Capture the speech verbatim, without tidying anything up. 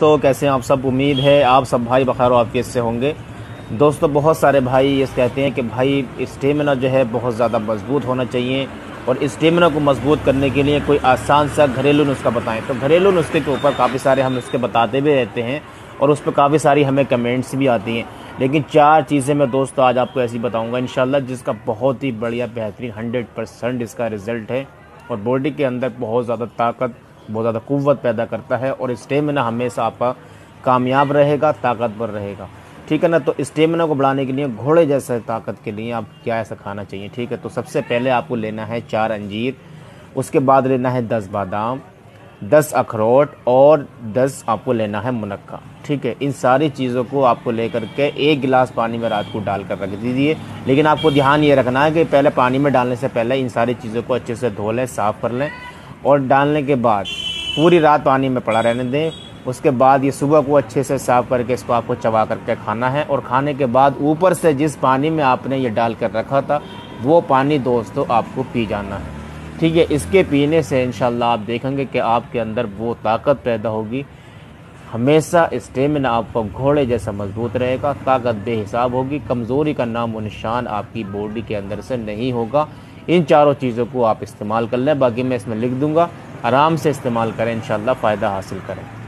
दोस्तों, कैसे हैं आप सब। उम्मीद है आप सब भाई बखैर आपके से होंगे। दोस्तों, बहुत सारे भाई ये कहते हैं कि भाई स्टेमिना जो है बहुत ज़्यादा मजबूत होना चाहिए, और स्टेमिना को मजबूत करने के लिए कोई आसान सा घरेलू नुस्खा बताएं। तो घरेलू नुस्खे के ऊपर काफ़ी सारे हम नुस्खे बताते भी रहते हैं और उस पर काफ़ी सारी हमें कमेंट्स भी आती हैं, लेकिन चार चीज़ें मैं दोस्तों आज आपको ऐसी बताऊँगा इंशाल्लाह, जिसका बहुत ही बढ़िया बेहतरीन हंड्रेड परसेंट इसका रिज़ल्ट है और बॉडी के अंदर बहुत ज़्यादा ताकत, बहुत ज़्यादा कुव्वत पैदा करता है और स्टेमिना हमेशा आपका कामयाब रहेगा, ताकतवर रहेगा। ठीक है ना। तो स्टेमिना को बढ़ाने के लिए, घोड़े जैसे ताकत के लिए आप क्या ऐसा खाना चाहिए। ठीक है। तो सबसे पहले आपको लेना है चार अंजीर, उसके बाद लेना है दस बादाम, दस अखरोट और दस आपको लेना है मुनक्का। ठीक है। इन सारी चीज़ों को आपको लेकर के एक गिलास पानी में रात को डालकर रख दीजिए। लेकिन आपको ध्यान ये रखना है कि पहले पानी में डालने से पहले इन सारी चीज़ों को अच्छे से धो लें, साफ़ कर लें, और डालने के बाद पूरी रात पानी में पड़ा रहने दें। उसके बाद ये सुबह को अच्छे से साफ़ करके इसको आपको चबा करके खाना है, और खाने के बाद ऊपर से जिस पानी में आपने ये डाल कर रखा था वो पानी दोस्तों आपको पी जाना है। ठीक है। इसके पीने से इंशाल्लाह आप देखेंगे कि आपके अंदर वो ताकत पैदा होगी, हमेशा स्टेमिना आपका घोड़े जैसा मजबूत रहेगा, ताकत बेहिसाब होगी, कमज़ोरी का नाम व निशान आपकी बॉडी के अंदर से नहीं होगा। इन चारों चीज़ों को आप इस्तेमाल कर लें, बाकी मैं इसमें लिख दूंगा, आराम से इस्तेमाल करें, इंशाल्लाह फ़ायदा हासिल करें।